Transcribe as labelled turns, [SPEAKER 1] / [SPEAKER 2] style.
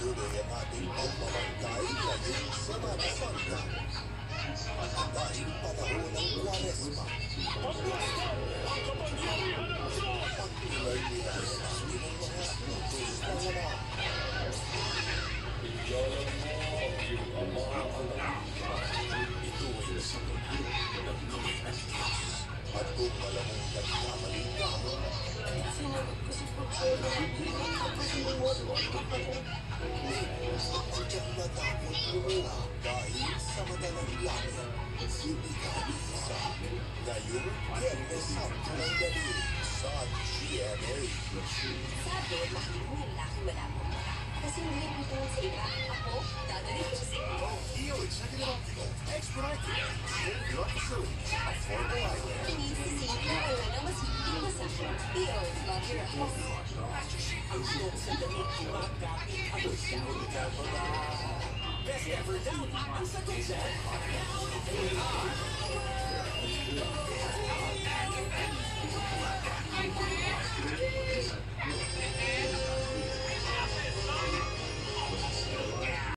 [SPEAKER 1] tuloy ang ating pagmamantay ngayong Semana Santa. Dahil panahon ng Kwaresma, pag-inay-inay sa ng mga utos ng Ama. Iyalan mo ang iyong ama ang ito ay nasipagod ng Pilipinas. At kung alam mong nagkamali ka,
[SPEAKER 2] Sinagot ko sa pagkala ng hindi kapasinuwag mo ako.
[SPEAKER 1] sadyang natakot bumula dahil sa madalang langit. Hindi ka isa. Ngayong Biyernes Santo ng gabi sa GMA.
[SPEAKER 2] Sabi, mahirap ng lalaki malapot ka. Kasi hindi tutulong sa iba. Ako, dadalhin ko sa inyo.
[SPEAKER 1] Iyo, executive optical, expert IQ, state-of-the-art facilities, affordable eyewear.
[SPEAKER 2] Inisisipin ko na mas higit na sa akin. Iyo, love your house.
[SPEAKER 3] Ang suot sa damit, kumakapit ang sound ka ba? Best ever down, ang sagot dyan.